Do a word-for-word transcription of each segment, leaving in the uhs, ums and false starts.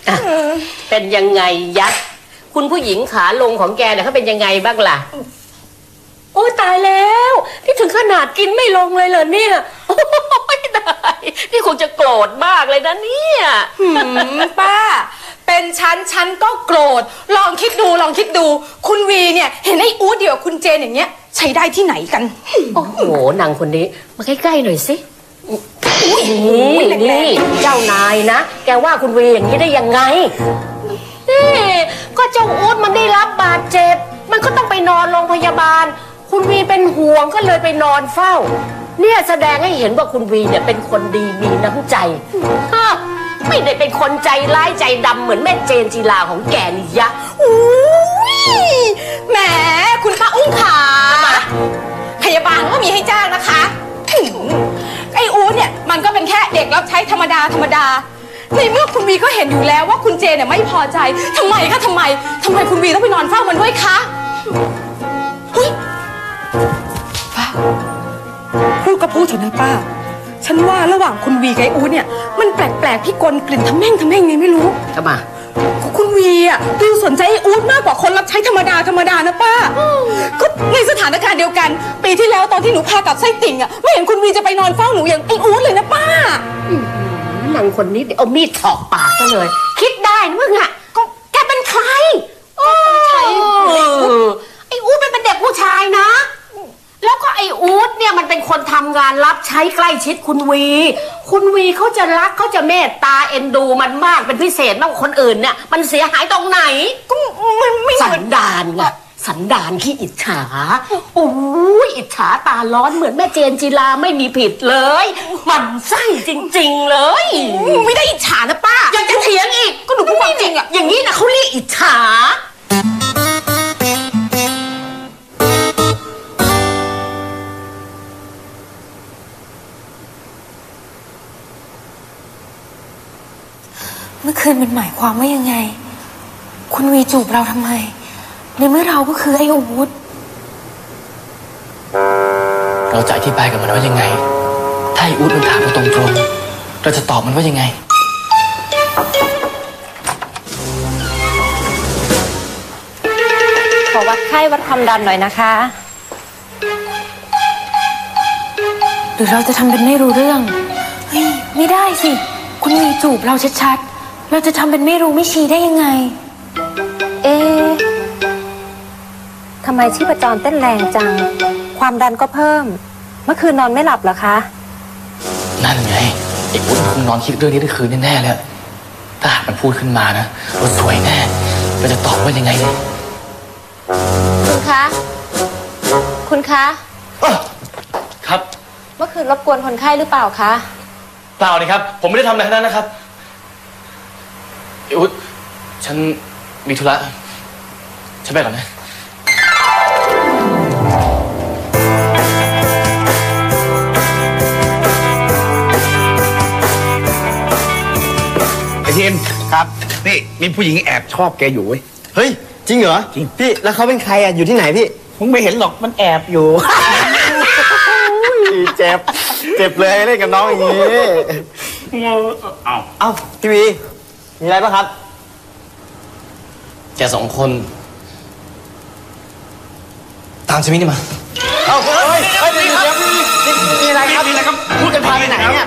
เป็นยังไงยักษ์คุณผู้หญิงขาลงของแกเนี่ยเขาเป็นยังไงบ้างล่ะโอ้ตายแล้วที่ถึงขนาดกินไม่ลงเลยเหรอเนี่ยโอ้ยตายนี่คงจะโกรธมากเลยนะเนี่ยป้าเป็นฉันฉันก็โกรธลองคิดดูลองคิดดูคุณวีเนี่ยเห็นไอ้อู๊ดเดียวคุณเจนอย่างเงี้ยใช้ได้ที่ไหนกันโอ้โหนางคนนี้มาใกล้ๆหน่อยสินี่นี่เจ้านายนะแกว่าคุณวีอย่างนี้ได้ยังไงนี่ก็เจ้าอู๊ดมันได้รับบาดเจ็บมันก็ต้องไปนอนโรงพยาบาลคุณวีเป็นห่วงก็เลยไปนอนเฝ้าเนี่ยแสดงให้เห็นว่าคุณวีเนี่ยเป็นคนดีมีน้ำใจไม่ได้เป็นคนใจร้ายใจดำเหมือนแม่เจนจีลาของแกนี่ยะอุ้ยแหมคุณป้าอุ้งขาพยาบาลก็มีให้จ้างนะคะไอ้อู๊ดเนี่ยมันก็เป็นแค่เด็กรับใช้ธรรมดาธรรมดาในเมื่อคุณวีก็เห็นอยู่แล้วว่าคุณเจนเนี่ยไม่พอใจทำไมคะทำไมทำไมคุณวีต้องไปนอนเฝ้ามันด้วยคะป้าพูดก็พูดเถอะนะป้าฉันว่าระหว่างคุณวีกับไอ้อู๊ดเนี่ยมันแปลกๆพี่กลกลิ่นทำแม่งทำแม่งไงไม่รู้ทำไมคุณวีอ่ะดูสนใจไอ้อู๊ดมากกว่าคนรับใช้ธรรมดาธรรมดานะป้าก็ในสถานการณ์เดียวกันปีที่แล้วตอนที่หนูพากับไส้ติ่งอ่ะไม่เห็นคุณวีจะไปนอนเฝ้าหนูอย่างไอ้อู๊ดเลยนะป้านางคนนี้เอามีดถอกปากซะเลยคิดได้นะมึงอ่ะก็แกเป็นใครใช่ไอ้อู๊ดเป็นเด็กผู้ชายนะแล้วก็ไอ้อู๊ดเนี่ยมันเป็นคนทำงานรับใช้ใกล้ชิดคุณวีคุณวีเขาจะรักเขาจะเมตตาเอ็นดูมันมากเป็นพิเศษมากกว่าคนอื่นเนี่ยมันเสียหายตรงไหนก็มันไม่สันดานไงสันดานขี้อิจฉาโอ้ยอิจฉาตาร้อนเหมือนแม่เจนจีลาไม่มีผิดเลยมันไส้จริงๆเลยไม่ได้อิจฉานะป้ายังจะเถียงอีกก็หนูพูดความจริงอ่ะอย่างนี้นะเขาเรียกอิจฉาเมื่อคืนมันหมายความว่ายังไงคุณวีจูบเราทำไมในเมื่อเราก็คือไอ้อู๊ดเราจะอธิบายกับมันว่ายังไงถ้าไอ้อู๊ดมันถามเราตรงๆเราจะตอบมันว่ายังไงขอวัดไข้วัดความดันหน่อยนะคะหรือเราจะทำเป็นไม่รู้เรื่องเฮ้ยไม่ได้สิคุณวีจูบเราชัดๆเราจะทำเป็นไม่รู้ไม่ชี้ได้ยังไงเอ๊ะทำไมชีพจรเต้นแรงจังความดันก็เพิ่มเมื่อคืนนอนไม่หลับเหรอคะนั่นไงไอ้อู๊ดคงนอนคิดเรื่องนี้ทั้งคืนแน่ๆเลยถ้าหากมันพูดขึ้นมานะเราสวยแน่เราจะตอบว่ายังไงเนี่ยคุณคะคุณคะครับเมื่อคืนรบกวนคนไข้หรือเปล่าคะเปล่านี่ครับผมไม่ได้ทำอะไรทั้งนั้นนะครับอุ๊ดฉันมีธุระฉันไปก่อนนะไอ้ทีมครับนี่มีผู้หญิงแอบชอบแกอยู่เว้ยเฮ้ยจริงเหรอจริงพี่แล้วเขาเป็นใครอ่ะอยู่ที่ไหนพี่ผมไม่เห็นหรอกมันแอบอยู่เจ็บเจ็บเลยเล่นกับน้องอย่างนี้เอาเอาพี่วีมีอะไรป่ะครับแกสองคนตามฉันนี่มาเอาเฮ้ยเฮ้ยมีอะไรครับมีอะไรครับพูดกันพาไปไหนเนี่ย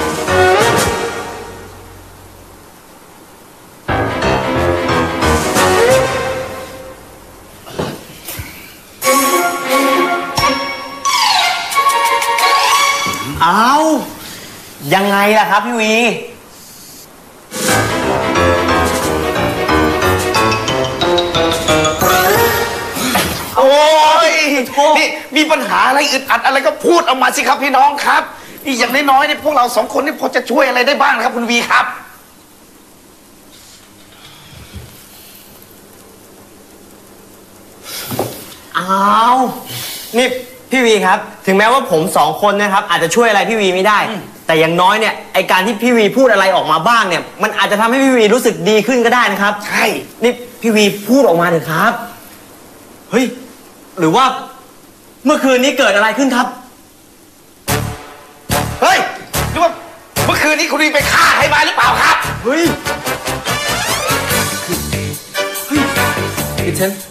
เอายังไงล่ะครับพี่วีโอ้ยนี่มีปัญหาอะไรอึดอัดอะไรก็พูดออกมาสิครับพี่น้องครับนี่อย่างน้อยๆเนี่ยพวกเราสองคนนี่พอจะช่วยอะไรได้บ้างครับคุณวีครับเอานี่พี่วีครับถึงแม้ว่าผมสองคนนะครับอาจจะช่วยอะไรพี่วีไม่ได้แต่อย่างน้อยเนี่ยไอการที่พี่วีพูดอะไรออกมาบ้างเนี่ยมันอาจจะทำให้พี่วีรู้สึกดีขึ้นก็ได้นะครับใช่นี่พี่วีพูดออกมาเถอะครับเฮ้ยหรือว่าเมื่อคืนนี้เกิดอะไรขึ้นครับเฮ้ยหรือว่าเมื่อคืนนี้คุณวีไปฆ่าใครมาหรือเปล่าครับเฮ้ยฉัน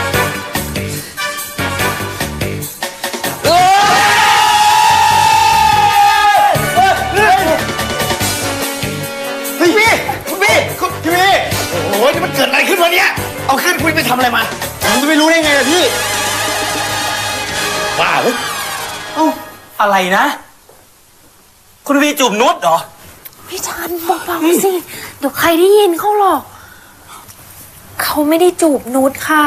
เฮ้ยพี่คุณพี่คุณพี่โอ้ยนี่มันเกิดอะไรขึ้นวะเนี่ยเอาขึ้นคุณไปทำอะไรมาผมจะไม่รู้ได้ไงล่ะพี่ว้าวเอ้าอะไรนะ คุณวีจูบนุชเหรอพี่ชันเบาๆสิ เดี๋ยวใครได้ยินเขาหรอก เขาไม่ได้จูบนุชค่ะ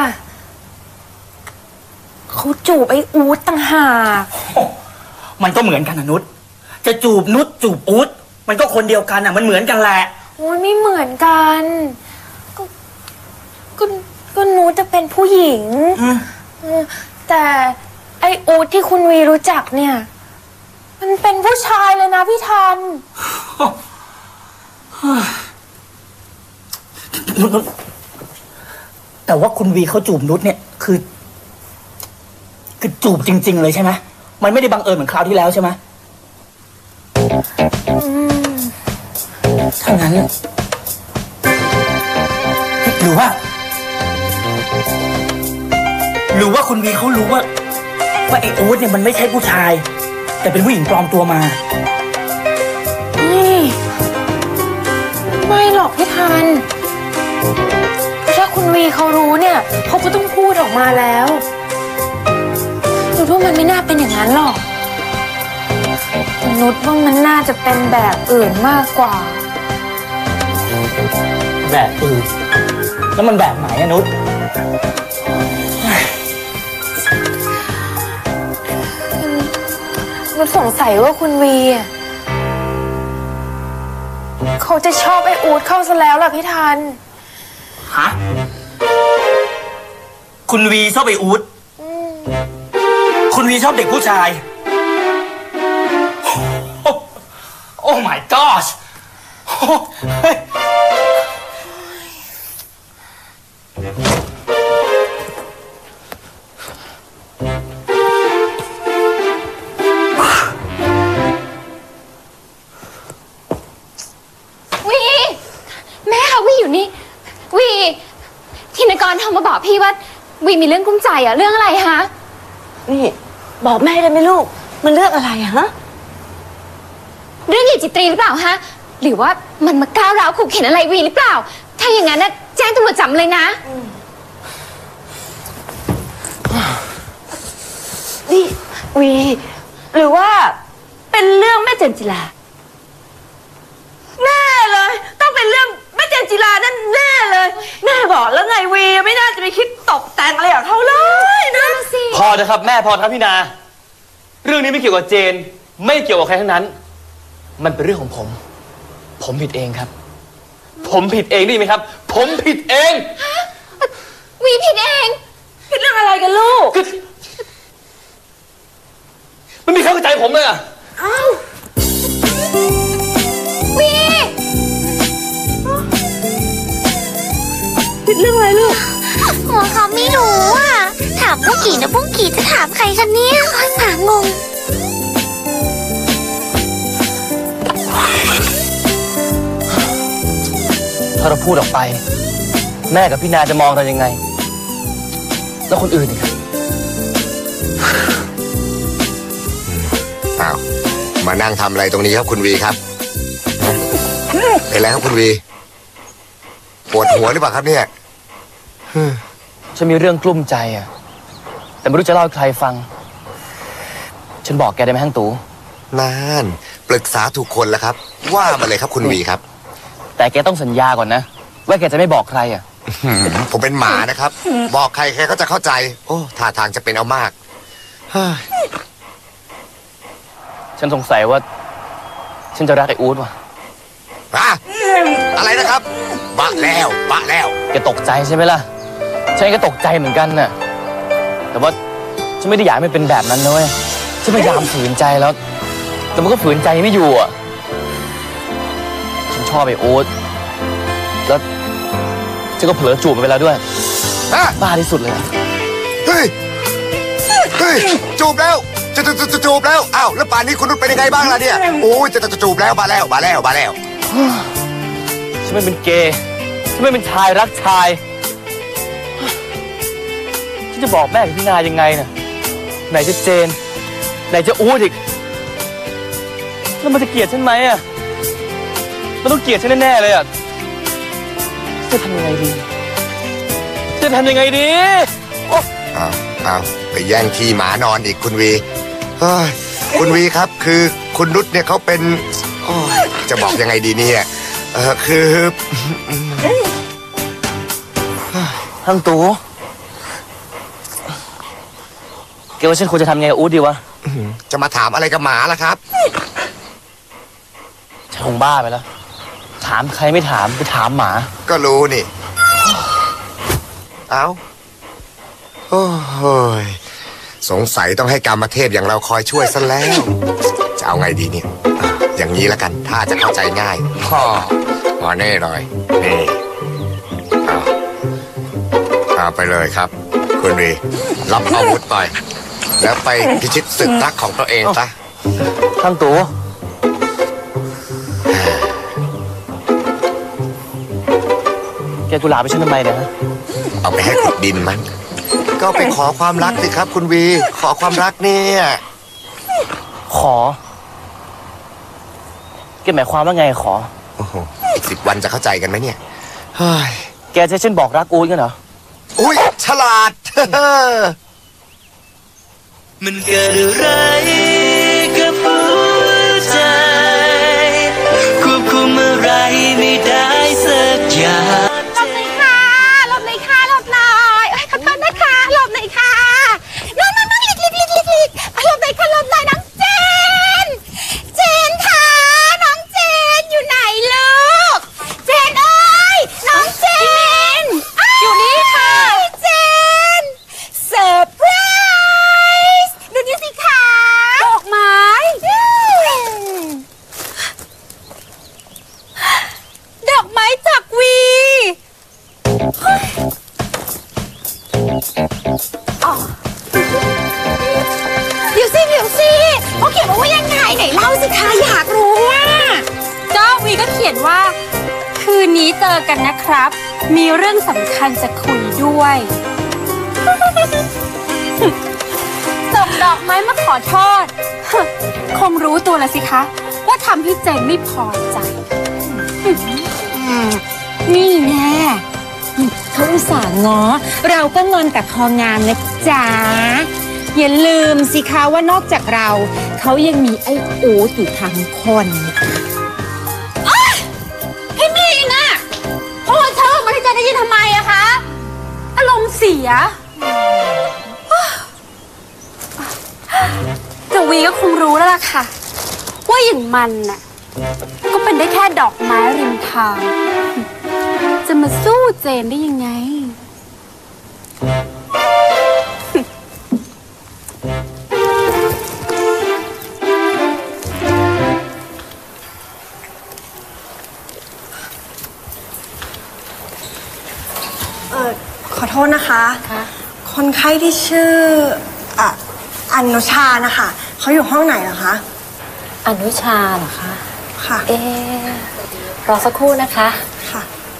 เขาจูบไอ้อู๊ดต่างหากมันก็เหมือนกันนะนุชจะจูบนุชจูบอู๊ดมันก็คนเดียวกันอ่ะมันเหมือนกันแหละโอ้ยไม่เหมือนกันก็ก็ก็นุชจะเป็นผู้หญิงเออแต่ไอ้อู๊ดที่คุณวีรู้จักเนี่ย มันเป็นผู้ชายเลยนะพี่ทันนุชนุชแต่ว่าคุณวีเขาจูบนุชเนี่ยคือคือจูบจริงๆเลยใช่ไหมมันไม่ได้บังเอิญเหมือนคราวที่แล้วใช่ไหมถ้างั้นหรือว่า หรือว่าคุณวีเขารู้ว่าว่าไอ้อู๊ดเนี่ยมันไม่ใช่ผู้ชายแต่เป็นผู้หญิงปลอมตัวมานี่ไม่หรอกพี่ทันถ้าคุณวีเขารู้เนี่ยเขาก็ต้องพูดออกมาแล้วนุชว่ามันไม่น่าเป็นอย่างนั้นหรอกนุชว่ามันน่าจะเป็นแบบอื่นมากกว่าแบบอื่นแล้วมันแบบไหนอะนุชนุชสงสัยว่าคุณวีอะเขาจะชอบไอ้อู๊ดเข้าซะแล้วล่ะพี่ทันฮะคุณวีชอบไอ้อู๊ดคุณวีชอบเด็กผู้ชาย โอ้ my gosh เฮ้ยวีแม่ค่ะวีอยู่นี่วีธินกรโทรมาบอกพี่ว่าวีมีเรื่องกุ้มใจอะเรื่องอะไรคะนี่บอกแม่ได้ไหมลูกมันเรื่องอะไรอะฮะเรื่องหญิงจิตรีหรือเปล่าฮะหรือว่ามันมาก้าวร้าวขู่เข็นอะไรวีหรือเปล่าถ้าอย่างนั้นนะแจ้งตำรวจจับเลยนะนี่วีหรือว่าเป็นเรื่องแม่เจนจิลาแน่เลยต้องเป็นเรื่องแม่เจนจิลานั่นแน่เลยแม่บอกแล้วไงวีไม่น่าจะไปคิดตกแต่งอะไรอย่างเขาเลยนะพอนะครับแม่พอครับพี่นา เรื่องนี้ไม่เกี่ยวกับเจน ไม่เกี่ยวกับใครทั้งนั้น มันเป็นเรื่องของผม ผมผิดเองครับ ผมผิดเองได้ไหมครับ ผมผิดเองวีผิดเองผิดเรื่องอะไรกันลูกคือมันมีใครเข้าใจผมเลยอ่ะอ้าววีผิดเรื่องอะไรลูกหัวเขาไม่รู้อ่ะ ถามพวกกี่นะพวกกี่จะถามใครคะเนี่ยหางงถ้าเราพูดออกไป แม่กับพี่นาจะมองเรายังไง แล้วคนอื่นอีกครับอ้าวมานั่งทำอะไรตรงนี้ครับคุณวีครับเป็นไรครับคุณวีปวดหัวหรือเปล่าครับเนี่ยฉันมีเรื่องกลุ้มใจอ่ะ แต่ไม่รู้จะเล่าให้ใครฟัง ฉันบอกแกได้ไหมฮั่งตูนานปรึกษาถูกคนแล้วครับ ว่ามาเลยครับคุณวีครับแต่แกต้องสัญญาก่อนนะ ว่าแกจะไม่บอกใครอ่ะผมเป็นหมานะครับ บอกใครใครก็จะเข้าใจ โอ้ท่าทางจะเป็นเอามากเฮ้ยฉันสงสัยว่า ฉันจะรักไอ้อู๊ดว่ะอะอะไรนะครับบะแล้วบะแล้วแกตกใจใช่ไหมล่ะ ฉันก็ตกใจเหมือนกันน่ะ แต่ว่าฉันไม่ได้อยากให้มันเป็นแบบนั้นนะเว้ยฉันพยายามฝืนใจแล้ว แต่มันก็ฝืนใจไม่อยู่อ่ะ ฉันชอบไอ้อู๊ดแล้วฉันก็เผลอจูบมันไปแล้วด้วยฮะบ้าที่สุดเลยเฮ้ยเฮ้ยจูบแล้วจะจะจะจูบแล้วอ้าวแล้วป่านนี้คุณนุชเป็นยังไงบ้างล่ะเนี่ยโอ้ยจะจะจูบแล้วมาแล้วมาแล้วมาแล้วฉันไม่เป็นเกย์ฉันไม่เป็นชายรักชายจะบอกแม่กับพี่นายังไงน่ะไหนจะเจนไหนจะอู๊ดอีกแล้วมันจะเกลียดฉันไหมอ่ะมันต้องเกลียดฉันแน่ๆเลยอ่ะจะทำยังไงดีจะทำยังไงดีโอ้อ้าวอ้าวไปแย่งที่หมานอนอีกคุณวีเฮ้ยคุณวีครับคือคุณนุชเนี่ยเขาเป็นโอ้ยจะบอกยังไงดีเนี่ยเออคือทั้งตัวแกว่าฉันควรจะทำไงกับอู๊ดดีวะจะมาถามอะไรกับหมาล่ะครับฉันคงบ้าไปแล้วถามใครไม่ถามไปถามหมาก็รู้นี่เอ้าโอ้ยสงสัยต้องให้กามเทพอย่างเราคอยช่วยซะแล้ว จะเอาไงดีเนี่ยอย่างนี้ละกันถ้าจะเข้าใจง่ายพ่อมาแน่เลยนี่เอาเอาไปเลยครับคุณวีรับอาวุธไปแล้วไปพิชิตศึกรักของตัวเองซะทั้งตัวแกกุหลาบไปฉันทำไมเนี่ยเอาไปให้ขุดดินมันก็ไปขอความรักสิครับคุณวีขอความรักเนี่ยขอแกหมายความว่าไงขอโอ้โหอีกสิบวันจะเข้าใจกันไหมเนี่ยเฮ้ยแกจะฉันบอกรักอู๊ดกันเหรออุ้ยฉลาดมันเกิดอะไรกับหัวใจควบคุมอะไรไม่ได้สักอย่างหลบหน่อยค่ะหลบหน่อยค่ะหลบหน่อยขอโทษนะคะหลบหน่อยค่ะน้องน้องน้องหลีกหลีกหลีกหลีกหลีกหลบหน่อยค่ะหลบหน่อยน้องเจนเจนค่ะน้องเจนอยู่ไหนลูกเจนเอ้ยน้องเจนอยู่นี่ค่ะเจนเซอร์ไพรส์ดูนี่สิคะดอกไม้ดอกไม้จากวีเดี๋ยวสิเดี๋ยวสิเขาเขียนมาว่ายังไงไหนเล่าสิคะอยากรู้ว่าก็วีก็เขียนว่าคืนนี้เจอกันนะครับมีเรื่องสำคัญจะคุยด้วยส่งดอกไม้มาขอโทษคงรู้ตัวแล้วสิคะว่าทำให้เจนไม่พอใจนี่แน่เขาอุตส่าห์ง้อเราก็งอนแต่พองามนะจ๊ะอย่าลืมสิคะว่านอกจากเราเขายังมีไอ้อู๊ดอยู่ทั้งคนพี่มีนะโอ้เธอมาให้เจนได้ยินทำไมอะคะอารมณ์เสียแต่วีก็คงรู้แล้วล่ะค่ะว่าอย่างมันน่ะก็เป็นได้แค่ดอกไม้ริมทางจะมาสู้เจนได้ยังไงเออขอโทษนะคะคนไข้ที่ชื่ออ่ะอนุชานะคะเขาอยู่ห้องไหนเหรอคะอนุชาเหรอคะค่ะเอ๊ะรอสักครู่นะคะค่ะ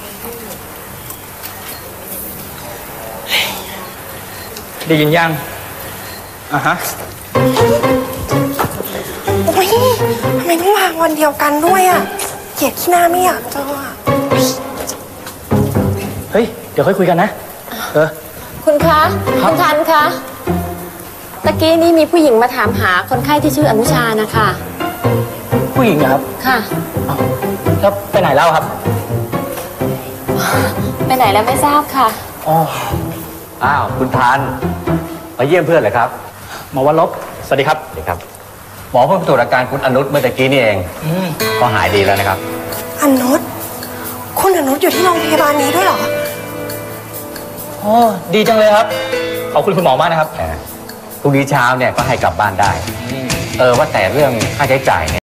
ได้ยินยังอ่ะฮะโอ้ยทำไมต้องวางวันเดียวกันด้วยอ่ะเกลียดขี้หน้าไม่อยากเจออ่ะเฮ้ยเดี๋ยวค่อยคุยกันนะเออคุณคะคุณทันคะตะกี้นี้มีผู้หญิงมาถามหาคนไข้ที่ชื่ออนุชานะคะผู้หญิงนะครับค่ะแล้วไปไหนแล้วครับไปไหนแล้วไม่ทราบค่ะอ๋ออ้าวคุณทันมาเยี่ยมเพื่อนเหรอครับหมอวันลบสวัสดีครับสวัสดีครับหมอเพิ่งตรวจอาการคุณอนุชเมื่อตะกี้นี่เองก็หายดีแล้วนะครับอนุชคุณอนุชอยู่ที่โรงพยาบาลนี้ด้วยเหรออ๋อดีจังเลยครับขอบคุณคุณหมอมากนะครับพรุ่งนี้เช้าเนี่ยก็ให้กลับบ้านได้เออว่าแต่เรื่องค่าใช้จ่ายเนี่ย